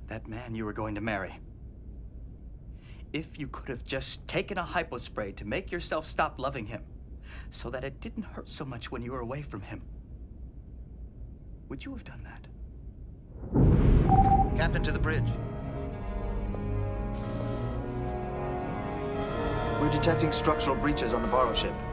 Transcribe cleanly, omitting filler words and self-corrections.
that man you were going to marry. If you could have just taken a hypospray to make yourself stop loving him, so that it didn't hurt so much when you were away from him, would you have done that? Captain, to the bridge. We're detecting structural breaches on the Varro ship.